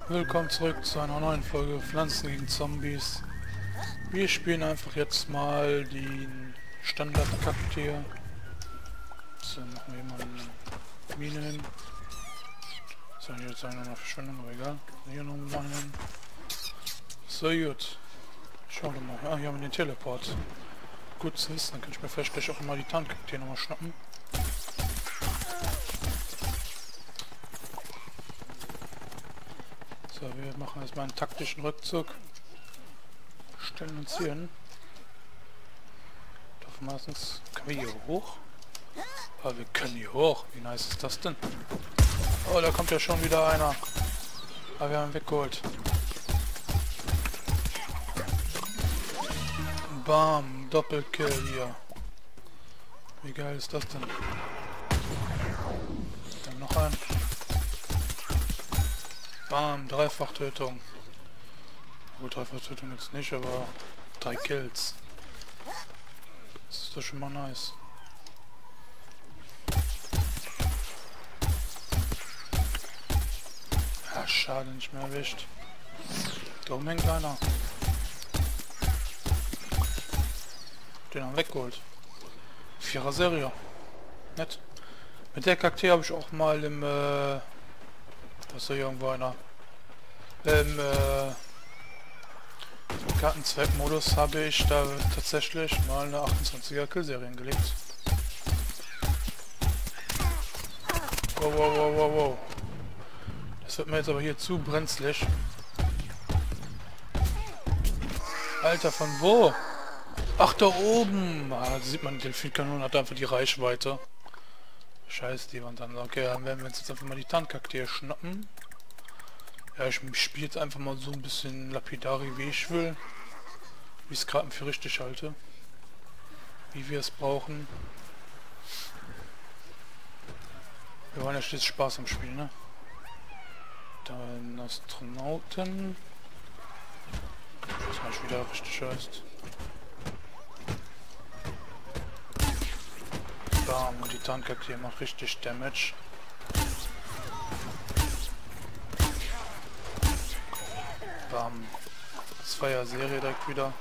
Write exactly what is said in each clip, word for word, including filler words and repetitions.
Willkommen zurück zu einer neuen Folge Pflanzen gegen Zombies. Wir spielen einfach jetzt mal den Standard-Kakteen. So, machen wir mal eine Mine hin. Soll ich jetzt sagen, noch verschwinden, aber egal. Hier noch mal hin. So gut. Schauen wir mal. Ah, hier haben wir den Teleport. Gut zu wissen, dann kann ich mir vielleicht gleich auch mal die Tarnkakteen nochmal schnappen. So, wir machen jetzt mal einen taktischen Rückzug. Stellen uns hier hin. Doch meistens können wir hier hoch. Aber wir können hier hoch. Wie nice ist das denn? Oh, da kommt ja schon wieder einer. Aber wir haben ihn weggeholt. Bam, Doppelkill hier. Wie geil ist das denn? Dann noch ein. Bam, Dreifachtötung. Gut, Dreifachtötung jetzt nicht, aber drei Kills. Das ist doch schon mal nice. Ja, schade, nicht mehr erwischt. Da oben hängt einer. Den haben wir weggeholt. Vierer Serie. Nett. Mit der Kakteen habe ich auch mal im äh, was ist hier irgendwo einer? Im äh, Gartenzweckmodus habe ich da tatsächlich mal eine achtundzwanziger Killserie hingelegt. Wow, wow, wow, wow, wow. Das wird mir jetzt aber hier zu brenzlig. Alter, von wo? Ach, da oben! Ah, da sieht man, die Delfinkanon hat einfach die Reichweite. Scheiße, die waren dann. Okay, dann werden wir uns jetzt einfach mal die Tarnkakteen schnappen. Ja, ich spiele jetzt einfach mal so ein bisschen lapidari, wie ich will. Wie ich es gerade für richtig halte. Wie wir es brauchen. Wir wollen ja stets Spaß am Spiel, ne? Da ein Astronauten. Das heißt wieder richtig heißt. Bam, und die Tarnkakteen macht richtig Damage. Bam. Zweier Serie direkt wieder.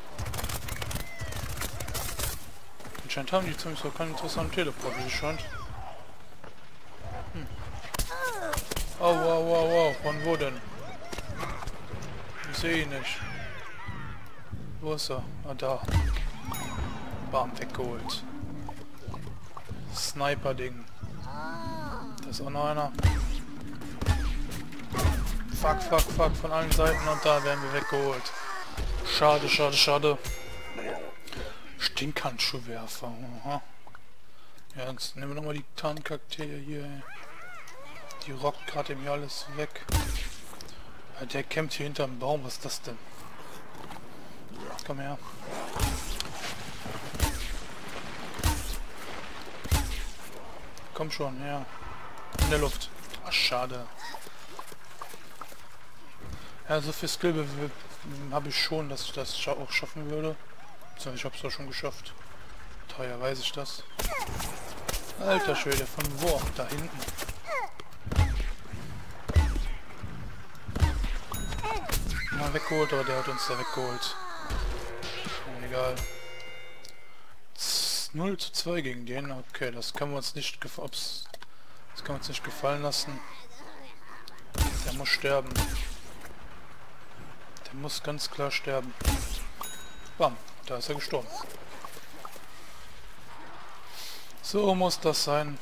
Anscheinend haben die Zombies auch keinen interessanten Teleport, wie es scheint. Hm. Oh, wow, wow, wow. Von wo denn? Ich sehe ihn nicht. Wo ist er? Ah, da. Bam, weggeholt. Sniper-Ding. Da ist auch noch einer. Fuck, fuck, fuck, von allen Seiten und da werden wir weggeholt. Schade, schade, schade. Stinkhandschuhwerfer. Aha. Ja, jetzt nehmen wir nochmal die Tarnkakteen hier. Die rockt gerade mir alles weg. Ja, der kämpft hier hinterm Baum. Was ist das denn? Komm her. Komm schon, ja. In der Luft. Ach, schade. Ja, so viel Skill habe ich schon, dass ich das auch schaffen würde. So, ich habe es doch schon geschafft. Teuer weiß ich das. Alter Schwede, von wo? Da hinten. Mal weggeholt, aber der hat uns da weggeholt. Ja, egal. null zu zwei gegen den. Okay, das können wir uns nicht ob's, das können wir uns nicht gefallen lassen. Der muss sterben. Der muss ganz klar sterben. Bam, da ist er gestorben. So muss das sein.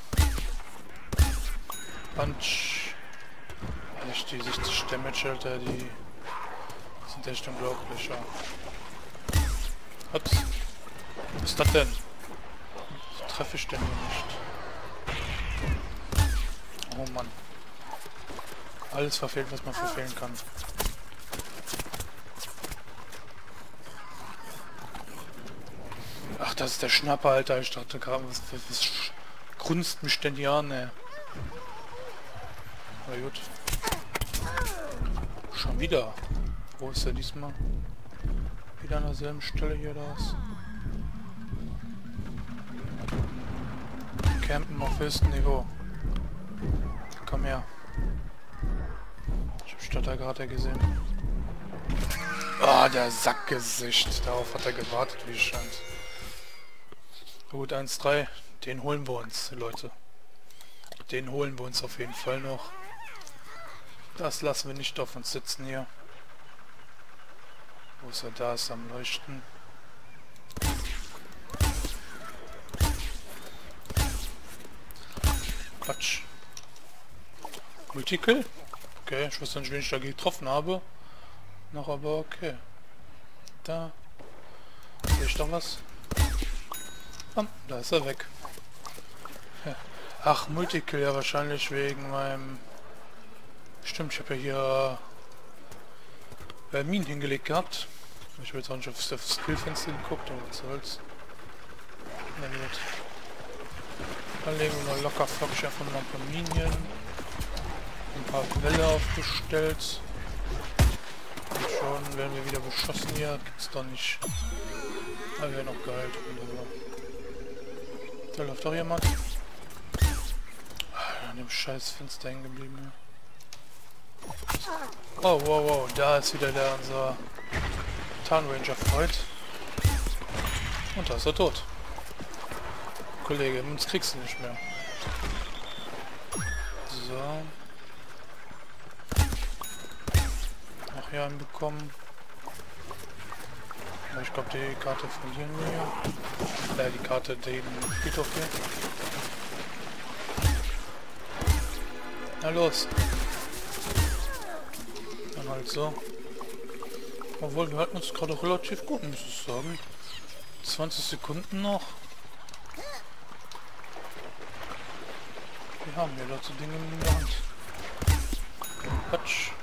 Punch. Echt, die siebzig Damage, Alter, die sind echt unglaublich, ja. Ups. Was ist das denn? Was treffe ich denn hier nicht? Oh Mann. Alles verfehlt, was man verfehlen kann. Ach, das ist der Schnapper, Alter. Ich dachte gerade, was, was, was grunzt mich denn hier an, ey? Na gut. Schon wieder. Wo ist er diesmal? Wieder an derselben Stelle hier, da ist. Campen auf höchstem Niveau. Komm her. Ich hab ich da gerade gesehen. Ah, der Sackgesicht. Darauf hat er gewartet, wie es scheint. Gut, eins drei. Den holen wir uns, Leute. Den holen wir uns auf jeden Fall noch. Das lassen wir nicht auf uns sitzen hier. Wo ist er? Da ist er am Leuchten. Quatsch. Multikill? Okay, ich wusste nicht, wen ich da getroffen habe. Noch aber okay. Da. Sehe ich doch was? Ah, da ist er weg. Ach, Multikill ja wahrscheinlich wegen meinem... Stimmt, ich habe ja hier äh, Minen hingelegt gehabt. Ich habe jetzt auch nicht auf das Skillfenster geguckt, aber was soll's. Na gut. Dann legen wir mal locker flockig einfach mal ein paar Minen. Ein paar Quelle aufgestellt. Und schon werden wir wieder beschossen hier. Gibt's doch nicht. Aber wäre noch geil. Da läuft doch jemand. An dem scheiß Fenster hängen geblieben. Ja. Oh, wow, wow, da ist wieder der unser Tarnranger Freund. Und da ist er tot. Kollege, uns kriegst du nicht mehr. So. Noch hier einen bekommen. Ich glaube, die Karte verlieren wir. Ja, die Karte, den Friedhof hier. Na los. Dann halt so. Obwohl, wir halten uns gerade relativ gut, muss ich sagen. zwanzig Sekunden noch. Wir haben ja dazu Dinge in der Hand. Quatsch.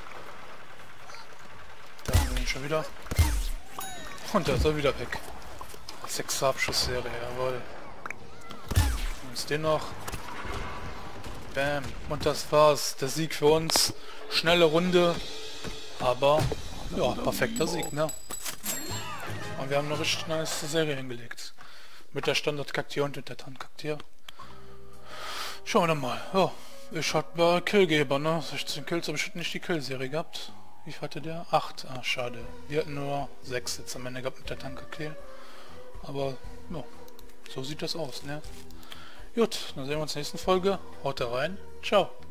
Da haben wir ihn schon wieder. Und da ist er wieder weg. Sechste Abschussserie, jawohl. Und ist den noch. Bam. Und das war's. Der Sieg für uns. Schnelle Runde. Aber, ja, perfekter Sieg, ne? Und wir haben eine richtig nice Serie hingelegt. Mit der Standard-Kaktier und mit der Tarnkaktier. Schauen wir mal. Ja, ich hatte Killgeber, ne? sechzehn Kills, aber ich hatte nicht die Kill-Serie gehabt. Wie viel hatte der? acht. Ah, schade. Wir hatten nur sechs jetzt am Ende gehabt mit der Tarnkaktier. Aber, ja, so sieht das aus, ne? Gut, dann sehen wir uns in der nächsten Folge. Haut rein. Ciao.